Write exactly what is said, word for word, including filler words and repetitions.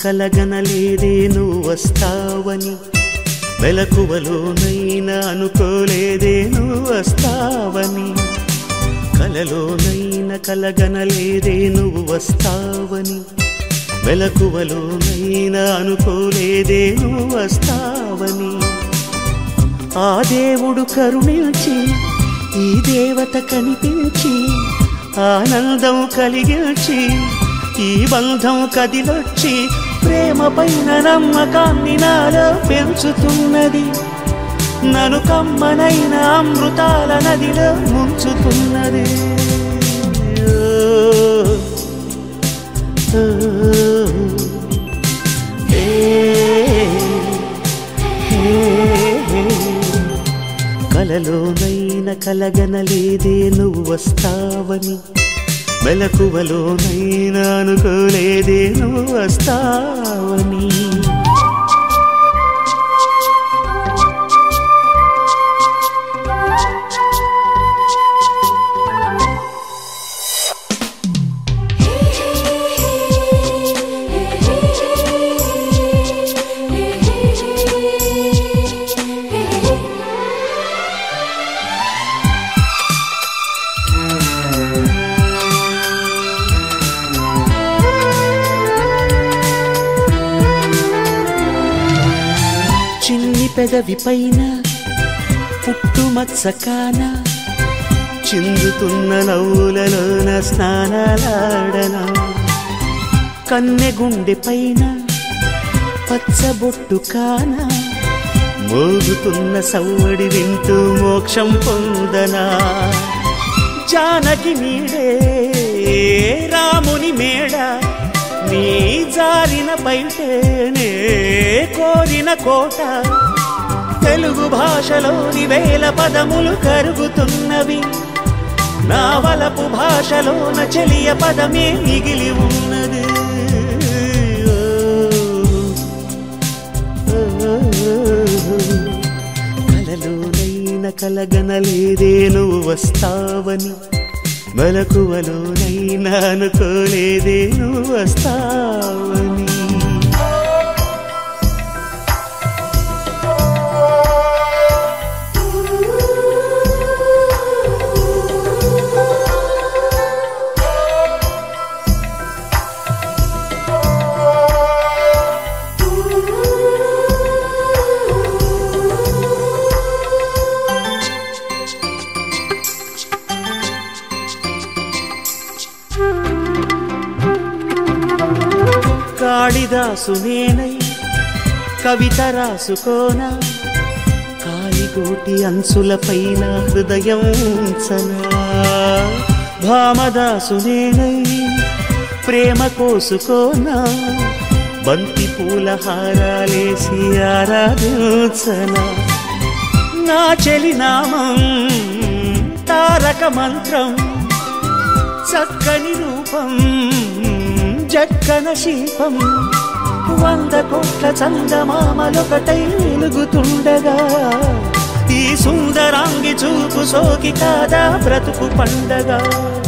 కలగనలేదే నువ్వు వస్తావని, మెలకువలోనైనా అనుకోలేదే నువ్వు వస్తావని, కలలోనైనా కలగనలేదే నువ్వు వస్తావని, మెలకువలోనైనా అనుకోలేదే నువ్వు వస్తావని. ఆ దేవుడు కరుణించి ఈ దేవత కనిపించి ఆనందం కలిగించి ఈ బంధం కదిలొచ్చి ప్రేమ పైన నమ్మకాన్ని నాలో పెంచుతున్నది, నన్ను కమ్మనైన అమృతాల నదిలో ముంచుతున్నది. కలలోనైనా కలగనలేదే నువ్వు వస్తావని, మెలకువలోనైనా అనుకోలేదే నువ్వు వస్తావని. చిన్ని పెదవి పైన పుట్టుమచ్చకాన చిందుతున్న నవ్వులలోన స్నానాలాడనా, కన్నె గుండె పైన పచ్చబొట్టు కాన మోగుతున్న సవ్వడి వింటూ మోక్షం పొందనా. జానకి నీడే రాముని మేడ నీ జారిన బయటనే కోరిన కోట, తెలుగు భాషలోని వేల పదములు కరుగుతున్నవి, నా వలపు భాషలోన చెలియ పదమే మిగిలి ఉన్నది. కలలోనైనా కలగనలేదే నువ్వు వస్తావని, మెలకువలోనైనా అనుకోలేదే నువ్వు వస్తావని. కాళిదాసు నేనై కవిత రాసుకోనా, కాలిగోటి అంచుల పైన హృదయం ఉంచనా. భామదాసు నేనై ప్రేమ కోసుకోనా, బంతి పూల హారాలేసి ఆరాధించనా. నా చెలి నామం తారక మంత్రం, చక్కని రూపం జక్కన శిల్పం, వంద కోట్ల చందమామలొకటై వెలుగుతుండగా ఈ సుందరాంగి చూపు సోకి కాదా బ్రతుకు పండగా.